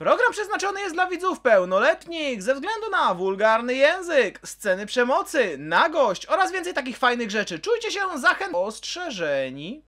Program przeznaczony jest dla widzów pełnoletnich ze względu na wulgarny język, sceny przemocy, nagość oraz więcej takich fajnych rzeczy. Czujcie się ostrzeżeni.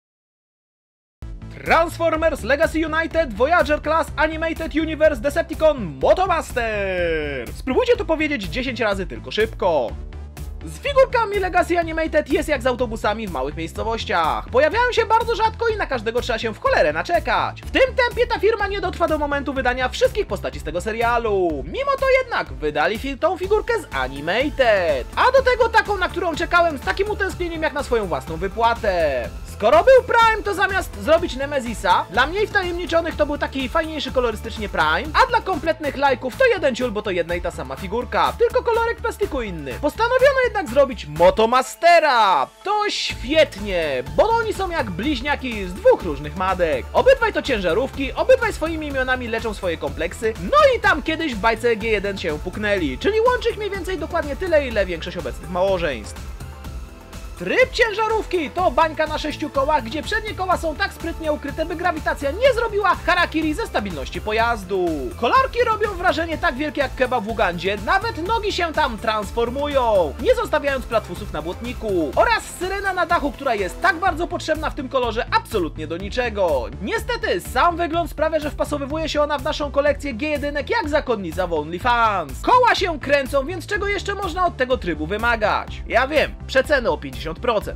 Transformers Legacy United Voyager Class Animated Universe Decepticon Motomaster! Spróbujcie to powiedzieć 10 razy tylko szybko. Z figurkami Legacy Animated jest jak z autobusami w małych miejscowościach. Pojawiają się bardzo rzadko i na każdego trzeba się w cholerę naczekać. W tym tempie ta firma nie dotrwa do momentu wydania wszystkich postaci z tego serialu. Mimo to jednak wydali tą figurkę z Animated. A do tego taką, na którą czekałem z takim utęsknieniem jak na swoją własną wypłatę. Skoro był Prime, to zamiast zrobić Nemezisa, dla mniej wtajemniczonych to był taki fajniejszy kolorystycznie Prime, a dla kompletnych lajków to jeden ciul, bo to jedna i ta sama figurka, tylko kolorek plastiku inny. Postanowiono jednak zrobić Motomastera! To świetnie, bo oni są jak bliźniaki z dwóch różnych madek. Obydwaj to ciężarówki, obydwaj swoimi imionami leczą swoje kompleksy, no i tam kiedyś w bajce G1 się puknęli, czyli łączy ich mniej więcej dokładnie tyle, ile większość obecnych małżeństw. Tryb ciężarówki to bańka na 6 kołach, gdzie przednie koła są tak sprytnie ukryte, by grawitacja nie zrobiła harakiri ze stabilności pojazdu. Kolorki robią wrażenie tak wielkie jak kebab w Ugandzie, nawet nogi się tam transformują, nie zostawiając platfusów na błotniku. Oraz syrena na dachu, która jest tak bardzo potrzebna w tym kolorze absolutnie do niczego. Niestety, sam wygląd sprawia, że wpasowywuje się ona w naszą kolekcję G1 jak zakonnica w OnlyFans. Koła się kręcą, więc czego jeszcze można od tego trybu wymagać? Ja wiem, przeceny o 50%.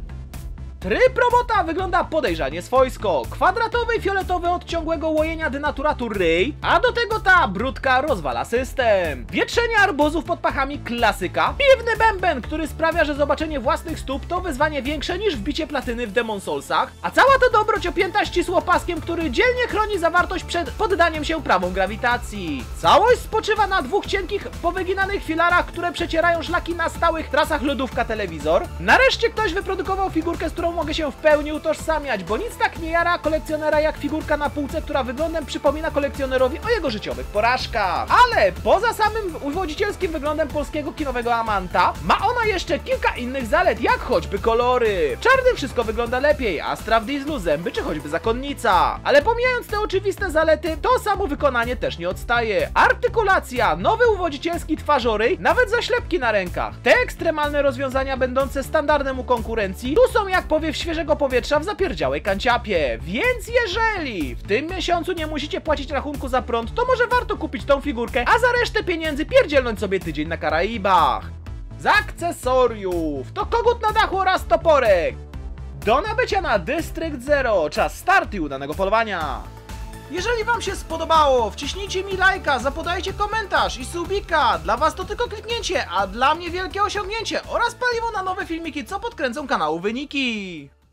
Tryb robota wygląda podejrzanie swojsko. Kwadratowy i fioletowy od ciągłego łojenia denaturatu ryj, a do tego ta brudka rozwala system. Wietrzenie arbuzów pod pachami klasyka. Piwny bęben, który sprawia, że zobaczenie własnych stóp to wyzwanie większe niż wbicie platyny w Demon Soulsach. A cała ta dobroć opięta ścisło paskiem, który dzielnie chroni zawartość przed poddaniem się prawom grawitacji. Całość spoczywa na dwóch cienkich, powyginanych filarach, które przecierają szlaki na stałych trasach lodówka-telewizor. Nareszcie ktoś wyprodukował figurkę, z którą mogę się w pełni utożsamiać, bo nic tak nie jara kolekcjonera jak figurka na półce, która wyglądem przypomina kolekcjonerowi o jego życiowych porażkach. Ale poza samym uwodzicielskim wyglądem polskiego kinowego Amanta, ma ona jeszcze kilka innych zalet, jak choćby kolory. W czarnym wszystko wygląda lepiej, Astra w dieslu, zęby czy choćby zakonnica. Ale pomijając te oczywiste zalety, to samo wykonanie też nie odstaje. Artykulacja, nowy uwodzicielski twarzoryj, nawet zaślepki na rękach. Te ekstremalne rozwiązania będące standardem u konkurencji, tu są jak powiew świeżego powietrza w zapierdziałej kanciapie. Więc jeżeli w tym miesiącu nie musicie płacić rachunku za prąd, to może warto kupić tą figurkę, a za resztę pieniędzy pierdzielnąć sobie tydzień na Karaibach. Z akcesoriów to kogut na dachu oraz toporek. Do nabycia na District Zero. Czas startu i udanego polowania. Jeżeli wam się spodobało, wciśnijcie mi lajka, zapodajcie komentarz i subika. Dla was to tylko kliknięcie, a dla mnie wielkie osiągnięcie oraz paliwo na nowe filmiki, co podkręcą kanału wyniki.